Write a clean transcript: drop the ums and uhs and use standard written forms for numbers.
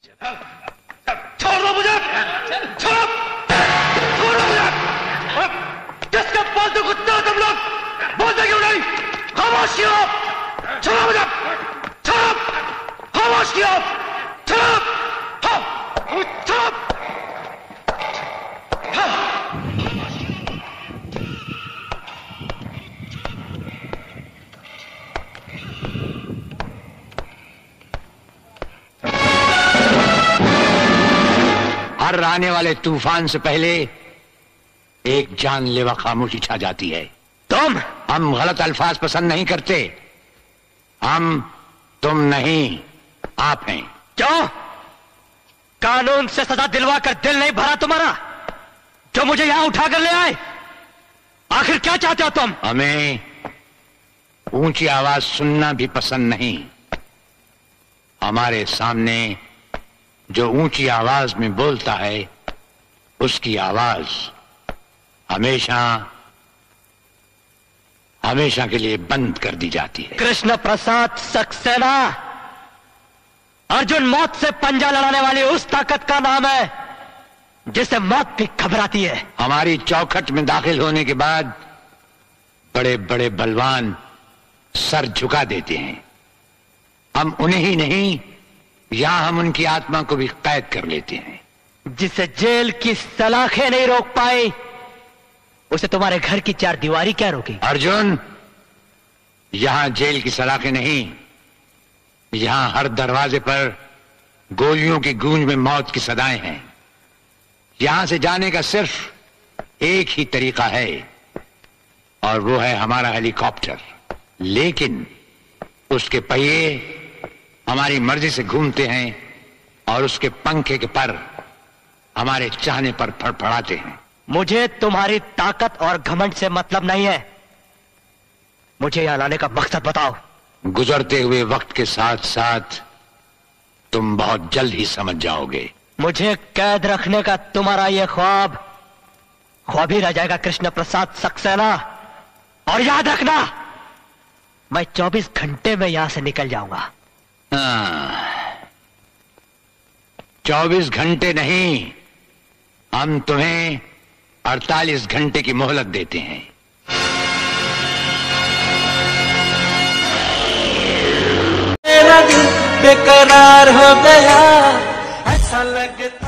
छोड़ दो मुझे, छोड़ दो मुझे। किसके पालतू कुत्ते हो तुम लोग? बोलते क्यों नहीं? खामोश क्यों? छोड़ो मुझे, छोड़ो, खामोश क्यों? छोड़ो, छोड़ो। हर आने वाले तूफान से पहले एक जानलेवा खामोशी छा जाती है। हम गलत अल्फाज पसंद नहीं करते। तुम नहीं, आप हैं। क्यों? कानून से सजा दिलवा कर दिल नहीं भरा तुम्हारा, जो मुझे यहां उठा कर ले आए? आखिर क्या चाहते हो तुम? हमें ऊंची आवाज सुनना भी पसंद नहीं। हमारे सामने जो ऊंची आवाज में बोलता है, उसकी आवाज हमेशा हमेशा के लिए बंद कर दी जाती है। कृष्ण प्रसाद सक्सेना, अर्जुन मौत से पंजा लड़ाने वाली उस ताकत का नाम है जिसे मौत भी घबराती है। हमारी चौखट में दाखिल होने के बाद बड़े बड़े बलवान सर झुका देते हैं। हम उन्हें ही नहीं, यहां हम उनकी आत्मा को भी कैद कर लेते हैं। जिसे जेल की सलाखें नहीं रोक पाई, उसे तुम्हारे घर की चार दीवारी क्या रोकी? अर्जुन, यहां जेल की सलाखें नहीं, यहां हर दरवाजे पर गोलियों की गूंज में मौत की सदाएं हैं। यहां से जाने का सिर्फ एक ही तरीका है, और वो है हमारा हेलीकॉप्टर। लेकिन उसके पहिए हमारी मर्जी से घूमते हैं और उसके पंखे के पर हमारे चाहने पर फड़फड़ाते हैं। मुझे तुम्हारी ताकत और घमंड से मतलब नहीं है। मुझे यहां लाने का मकसद बताओ। गुजरते हुए वक्त के साथ साथ तुम बहुत जल्द ही समझ जाओगे। मुझे कैद रखने का तुम्हारा यह ख्वाब ही रह जाएगा कृष्ण प्रसाद सक्सेना। और याद रखना, मैं 24 घंटे में यहां से निकल जाऊंगा। 24 घंटे नहीं, हम तुम्हें 48 घंटे की मोहलत देते हैं। मेरा दिल बेकरार हो गया, ऐसा लगता